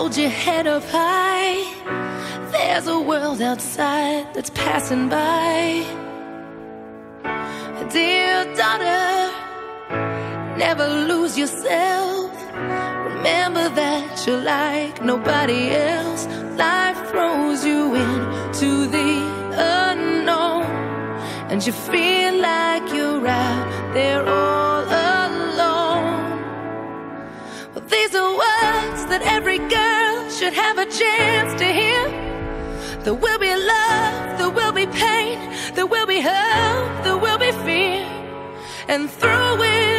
hold your head up high. There's a world outside that's passing by. Dear daughter, never lose yourself. Remember that you're like nobody else. Life throws you into the unknown, and you feel like you're out there all alone. Well, these are words that every girl should have a chance to hear. There will be love, there will be pain, there will be hope, there will be fear, and through it